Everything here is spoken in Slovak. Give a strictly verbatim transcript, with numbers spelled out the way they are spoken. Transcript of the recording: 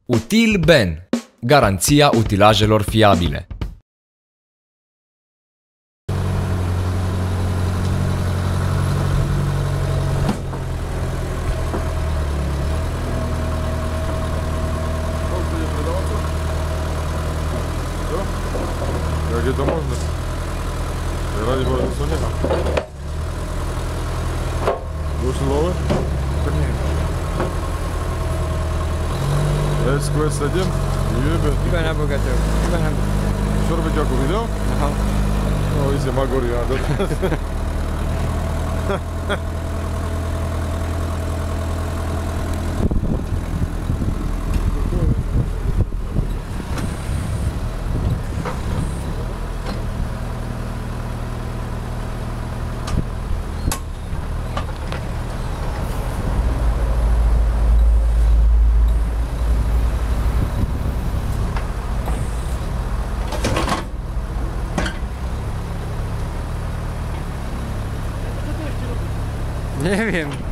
Util-Ben, garanția utilajelor fiabile. Как это можно? Ради бога, что нет? Души ловы? Есть квест один? Ебе. Iba na bogatého. Iba na bogatého. Šorbeťáku videl? Aha. No, ide Magoria. Neviem.